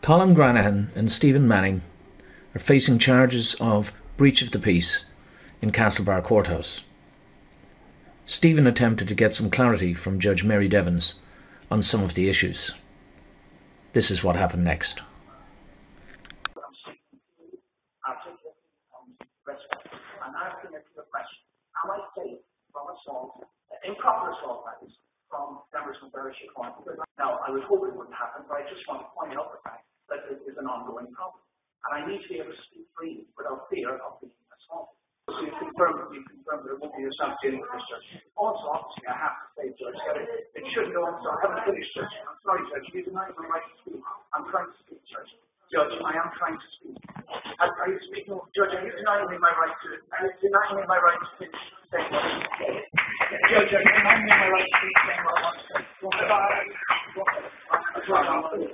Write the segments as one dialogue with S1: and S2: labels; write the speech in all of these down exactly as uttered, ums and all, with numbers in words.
S1: Colin Granahan and Stephen Manning are facing charges of breach of the peace in Castlebar Courthouse. Stephen attempted to get some clarity from Judge Mary Devons on some of the issues. This is what happened next.
S2: I'm asking a clear question. Am I safe from assault, improper assault that is, from members of the Irish Economy? Now, I would hope it wouldn't happen, but I just want to point out the fact that it is an ongoing problem. And I need to be able to speak freely without fear of being assaulted. So you confirm, you confirm there won't be a sound dealing with this judge. Also, obviously, I have to say, Judge, that it, it shouldn't go on, so I haven't finished, Judge. I'm sorry, Judge, you deny my right to speak. I'm trying to speak, Judge. Judge, I am trying to speak. Are, are you speaking, Judge, are you denying me my right to, are you denying me my right to finish saying what I want to say? Judge, are you denying me my right to speak saying what I want to say? Go ahead. Go ahead. That's what I want to say.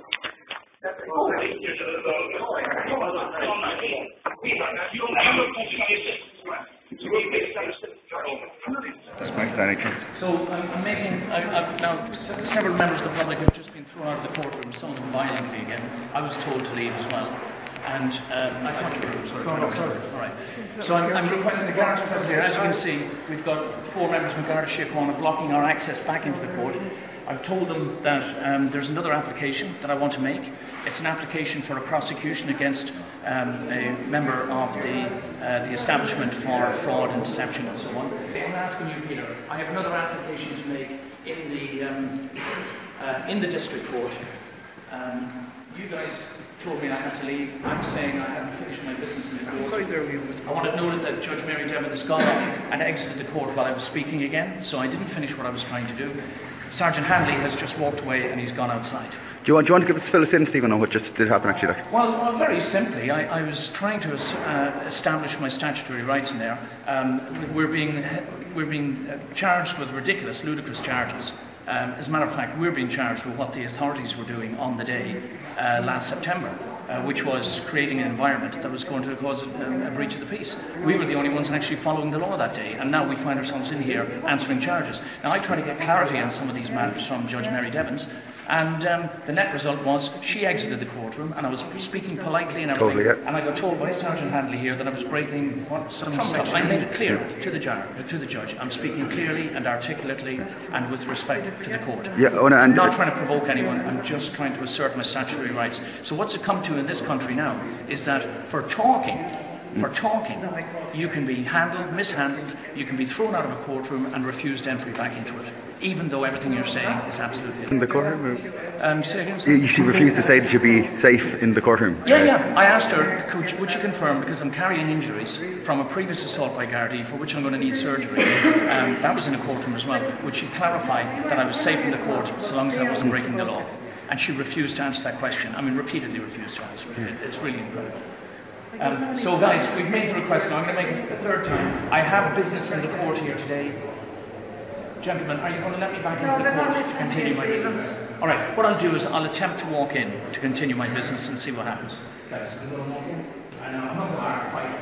S3: That's my standing chance.
S1: So I'm, I'm making, I, I've now, several members of the public have just been thrown out of the courtroom, some of them violently again. I was told to leave as well. And um, I thought you were, sorry. No, no, sorry. All right. So I'm, I'm requesting the Garda's presence here. As you can see, we've got four members from Garda Síochána blocking our access back into the court. I've told them that um, there's another application that I want to make. It's an application for a prosecution against um, a member of the, uh, the establishment for fraud and deception and so on. I'm asking you, Peter, I have another application to make in the, um, uh, in the district court. Um, you guys told me I had to leave. I'm saying I haven't finished my business in the court. I want it noted that Judge Mary Devon has gone up and exited the court while I was speaking again, so I didn't finish what I was trying to do. Sergeant Hanley has just walked away and he's gone outside.
S3: Do you want, do you want to give us fill us in, Stephen, on what just did happen actually? Like?
S1: Well, well, very simply, I, I was trying to uh, establish my statutory rights in there. Um, we're being we're being charged with ridiculous, ludicrous charges. Um, as a matter of fact, we're being charged with what the authorities were doing on the day uh, last September, uh, which was creating an environment that was going to cause a, a breach of the peace. We were the only ones actually following the law that day, and now we find ourselves in here answering charges. Now, I tried to get clarity on some of these matters from Judge Mary Devons, and um, the net result was she exited the courtroom, and I was speaking politely and everything,
S3: totally, yeah.
S1: and I got told by Sergeant Handley here that I was breaking what, some stuff. I made it clear to the, jar, to the judge. I'm speaking clearly and articulately and with respect to the court.
S3: Yeah, oh, no, and,
S1: I'm not trying to provoke anyone, I'm just trying to assert my statutory rights. So what's it come to in this country now is that for talking, for talking, you can be handled, mishandled, you can be thrown out of a courtroom and refused entry back into it, even though everything you're saying is absolutely
S3: in the courtroom?
S1: Um, say again?
S3: You, she refused to say that you'd be safe in the courtroom?
S1: Yeah, yeah. I asked her, could, would you confirm, because I'm carrying injuries from a previous assault by Gardaí for which I'm going to need surgery. Um, that was in a courtroom as well. Would she clarify that I was safe in the court so long as I wasn't breaking the law? And she refused to answer that question. I mean, repeatedly refused to answer it. it it's really incredible. Um, so guys, we've made the request now. I'm going to make it a third time. I have business in the court here today. Gentlemen, are you going to let me back into the court to continue my business? All right, what I'll do is I'll attempt to walk in to continue my business and see what happens. Guys, I'm going to walk in. And I'm not going to fight.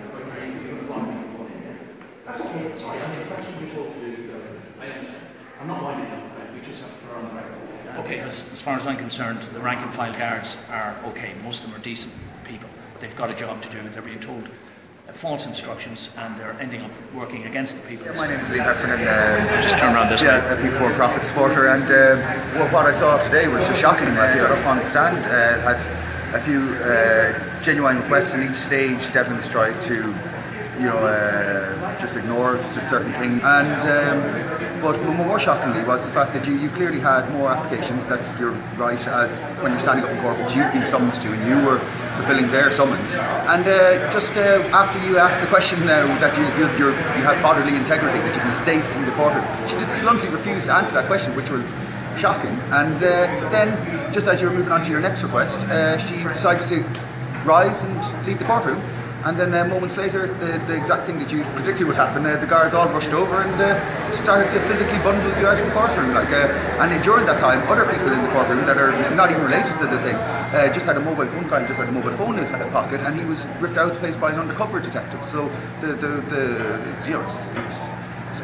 S1: That's okay. Sorry, I mean, if that's what you're told to do, I understand. I'm not winding up. We just have to put on the record. Okay, as, as far as I'm concerned, the rank and file guards are okay. Most of them are decent people. They've got a job to do. They're being told false instructions and they're ending up working against the people.
S3: Yeah, my name is Lee Heffernan. Uh, just turn around this yeah, way. Yeah, a P four profit supporter, and uh, well, what I saw today was just shocking. I got up on the stand, uh, had a few uh, genuine requests in each stage. Devon's tried to, you know, uh, just ignore just certain things, and um, but more shockingly was the fact that you, you clearly had more applications. That's your right, as when you're standing up in court, which you've been summoned to, and you were fulfilling their summons. And uh, just uh, after you asked the question now that you, you, you're, you have bodily integrity, that you can be safe in the courtroom, she just bluntly refused to answer that question, which was shocking. And uh, then, just as you were moving on to your next request, uh, she decided to rise and leave the courtroom. And then uh, moments later, the, the exact thing that you predicted would happen, uh, the guards all rushed over and uh, started to physically bundle you out of the courtroom. Like, uh, and uh, during that time, other people in the courtroom that are not even related to the thing, uh, just had a mobile, one guy just had a mobile phone in his pocket, and he was ripped out of the place by an undercover detective. So the, the, the it's, you know, it's, it's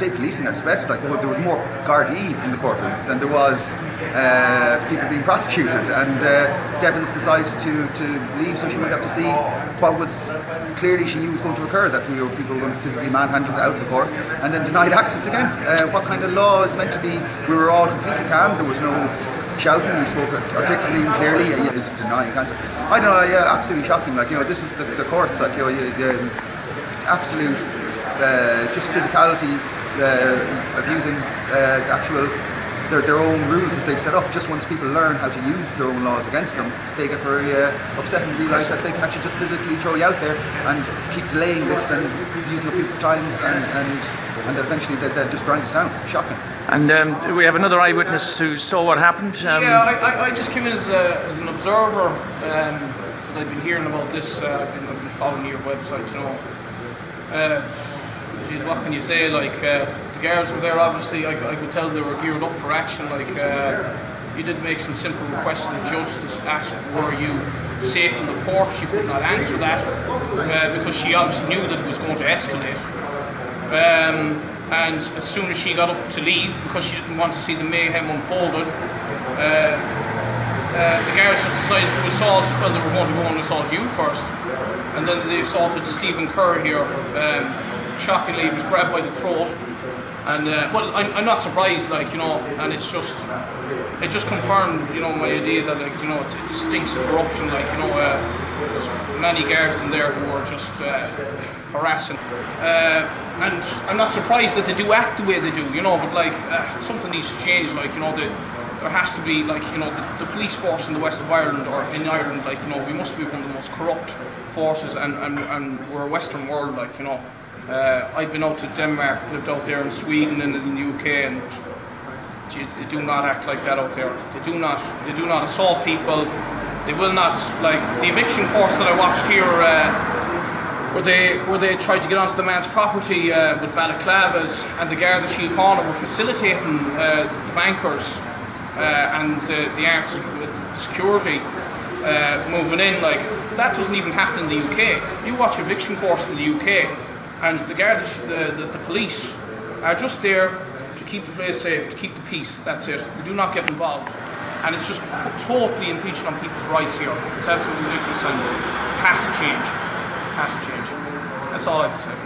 S3: state policing at its best. Like there was more Gardaí in the courtroom than there was uh, people being prosecuted, and uh, Devons decided to, to leave, so she went out to see what was clearly she knew was going to occur, that we were, people were going to physically manhandle out of the court, and then denied access again. Uh, what kind of law is meant to be? We were all completely calm. There was no shouting. We spoke articulately and clearly. Uh, it's denying cancer. I don't know. Yeah, absolutely shocking. Like you know, this is the, the courts. Like you know, you, you, absolute uh, just physicality, uh, abusing uh, actual their, their own rules that they've set up. Just once people learn how to use their own laws against them, they get very uh, upset and realise that they can actually just physically throw you out there and keep delaying this and using up people's time, and, and, and eventually they, they'll just grind us down. Shocking.
S1: And um, we have another eyewitness who saw what happened. Um,
S4: yeah, I, I, I just came in as, a, as an observer, um, because I've been hearing about this, uh, I've, been, I've been following your website, you know. Uh, geez, what can you say? Like, uh, the guards were there, obviously. I, I could tell they were geared up for action. Like, uh, you did make some simple requests to the judge to ask, were you safe in the court? She could not answer that uh, because she obviously knew that it was going to escalate. Um, and as soon as she got up to leave, because she didn't want to see the mayhem unfolded, uh, uh, the guards just decided to assault. Well, they were going to go and assault you first. And then they assaulted Stephen Kerr here. Um, shockingly, he was grabbed by the throat, and uh, well, I'm, I'm not surprised, like you know, and it's just, it just confirmed, you know, my idea that like you know, it, it stinks of corruption. Like you know, uh, there's many guards in there who are just uh, harassing, uh, and I'm not surprised that they do act the way they do, you know. But like uh, something needs to change. Like you know, the, there has to be like you know, the, the police force in the west of Ireland or in Ireland, like you know, we must be one of the most corrupt forces, and, and, and we're a Western world, like you know. Uh, I've been out to Denmark, lived out there in Sweden and in the U K, and gee, they do not act like that out there. They do not, they do not assault people. They will not, like the eviction course that I watched here, uh, where they where they tried to get onto the man's property uh, with balaclavas, and the guard at Shield Corner were facilitating uh, the bankers uh, and the, the armed security uh, moving in. Like that doesn't even happen in the U K. You watch eviction course in the U K, and the guards, the, the, the police, are just there to keep the place safe, to keep the peace. That's it. They do not get involved, and it's just totally impinging on people's rights here. It's absolutely ridiculous, and it has to change. It has to change. That's all I have to say.